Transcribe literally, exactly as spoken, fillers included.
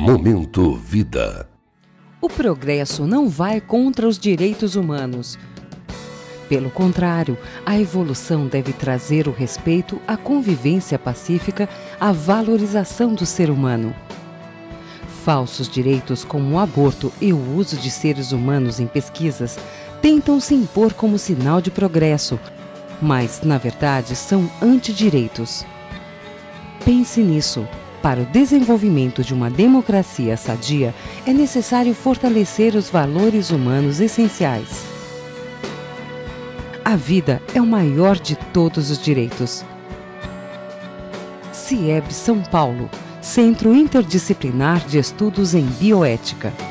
Momento Vida. O progresso não vai contra os direitos humanos. Pelo contrário, a evolução deve trazer o respeito à convivência pacífica, à valorização do ser humano. Falsos direitos como o aborto e o uso de seres humanos em pesquisas tentam se impor como sinal de progresso, mas, na verdade, são antidireitos. Pense nisso. Para o desenvolvimento de uma democracia sadia, é necessário fortalecer os valores humanos essenciais. A vida é o maior de todos os direitos. CIEB São Paulo, Centro Interdisciplinar de Estudos em Bioética.